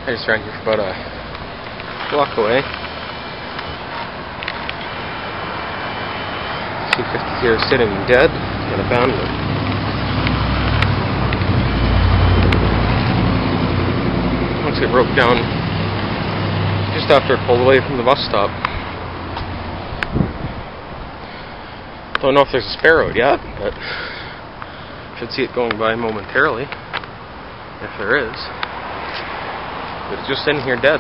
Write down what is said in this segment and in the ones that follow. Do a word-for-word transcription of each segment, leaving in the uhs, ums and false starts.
I just ran here for about a block away. C fifty here sitting dead and abandoned. Once it broke down just after it pulled away from the bus stop. Don't know if there's a spare road yet, but should see it going by momentarily, if there is. But it's just sitting here dead.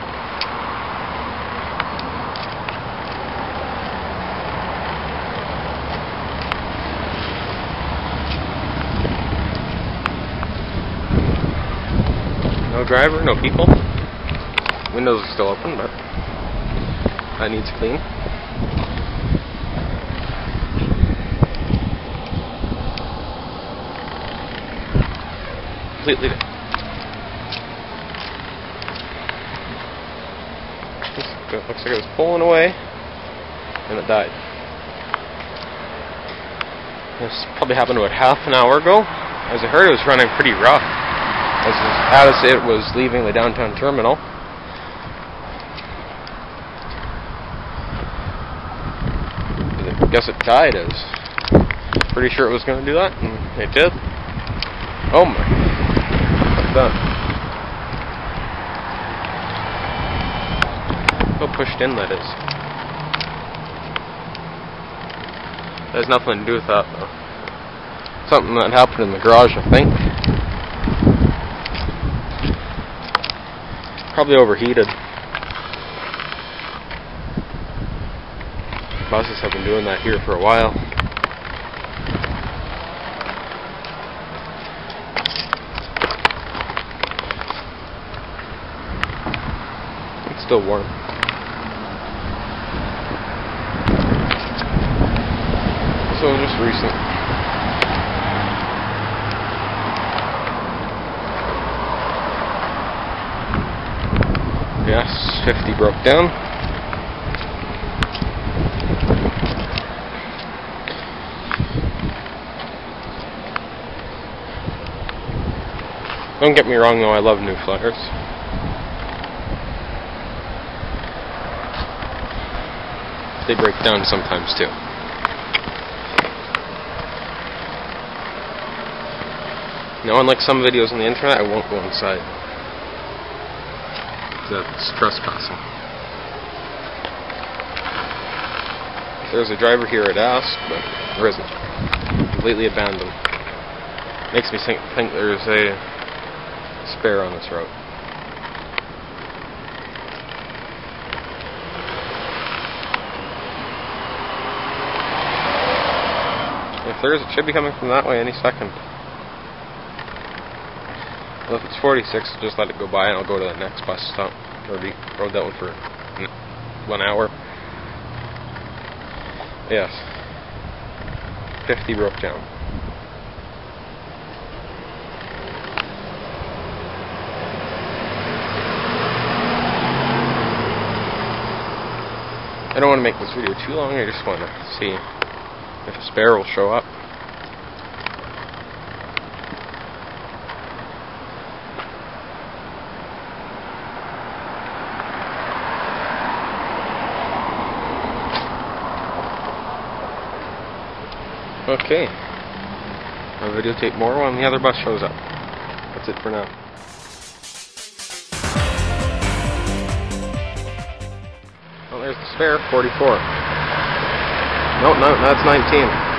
No driver, no people. Windows are still open, but that needs clean. Completely dead. It looks like it was pulling away and it died. This probably happened about half an hour ago. As I heard, it was running pretty rough as, as it was leaving the downtown terminal. I guess it died. I was pretty sure it was going to do that, and it did. Oh my. What's that? How pushed in that is. That has nothing to do with that though. Something that happened in the garage, I think. Probably overheated. Buses have been doing that here for a while. It's still warm. So just recent. Yes, fifty broke down. Don't get me wrong though, I love new flyers. They break down sometimes too. Now, unlike some videos on the internet, I won't go inside. That's trespassing. If there's a driver here, I'd ask, but there isn't. Completely abandoned. Makes me think, think there's a spare on this road. If there is, it should be coming from that way any second. Well, if it's forty-six, just let it go by and I'll go to the next bus stop. Already rode that one for one hour. Yes. fifty broke down. I don't want to make this video too long, I just want to see if a spare will show up. Okay, I'll videotape more when the other bus shows up. That's it for now. Well, there's the spare, forty-four. No, no, that's nineteen.